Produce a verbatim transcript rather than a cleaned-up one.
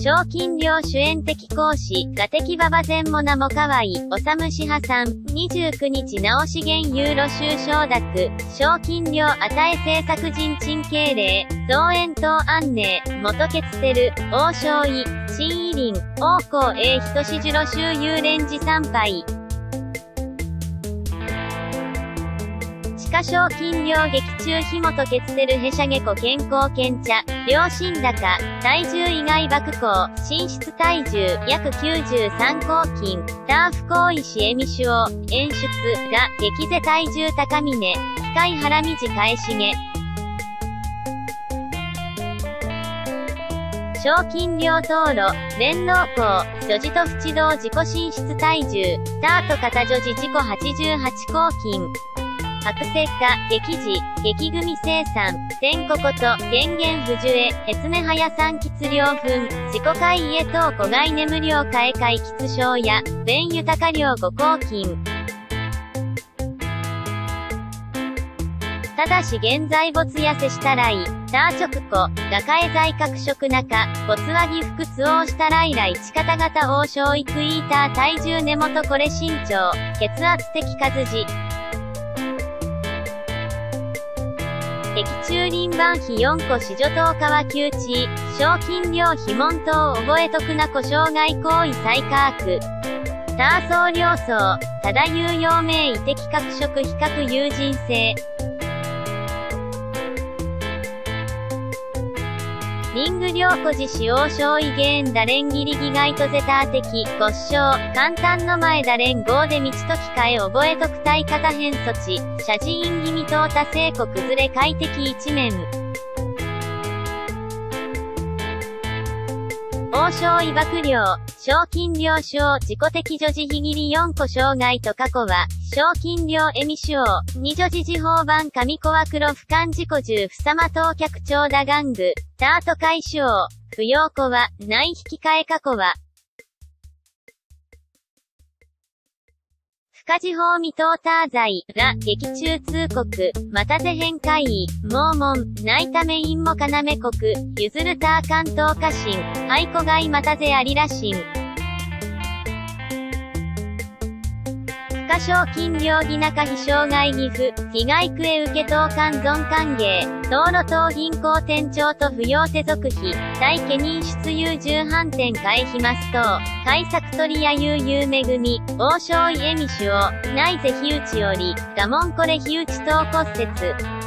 賞金量主演的講師、画的馬場前も名もかわい、おさむしはさん、にじゅうくにち直し元ユーロ収承諾、賞金量与え制作人陳敬礼、造園等安寧、元決てる、王将位、陳衣林、王光栄人志樹路州幽蓮寺参拝。地下賞金量劇中火元決てるへしゃげこ健康健茶、良心高、体重以外爆行、寝室体重、約きゅうじゅうさん公斤、ターフ行為しえみしお、演出、が、激ぜ体重高峰、機械原道返しげ。賞金量道路、連農校、女児と不知道自己寝室体重、スタート型女児自己はちじゅうはち公斤。白石化、激児、激組生産、天ここと、源元不樹へ、へつめ早産喫量分、自己会家等古外眠量買買喫症や、弁豊量ご公金。ただし現在没痩せしたらい、ター直子、画替在角色中、没和ぎ腹痛をしたらいらい地方型王将育イーター体重根元これ身長、血圧的数字。劇中輪番費よん個子女等川窮地、賞金量費門等覚え得な故障害行為再価悪。ター層両層、ただ有用名異的角色比較友人性。リング両個自使用小異言打連ギリギガイトゼター的、ご唱、簡単の前打連合で道と機械覚え特体型変措置、謝辞因気味等多成庫崩れ快適一面。王将威爆量、賞金量賞自己的女児ひぎりよん個障害と過去は、賞金量エミ賞、二女児時報版上小枠黒俯瞰自己十ふさま当客長打玩具、タート解消、不要子は、内引き換え過去は。不可時報未到ター剤、が、劇中通告、またぜ変会議、盲門、内ため因も要国、譲るター関東家臣、愛子外またぜありらしん。不可賞金量義中非障害義父、被害区へ受け当関存歓迎、道路等銀行店長と扶養手続費、大家人出有重版店回避ます等、改作取りや悠々恵み、王将威恵美主を、内ぜ火打ちより、我門これ火打ち等骨折。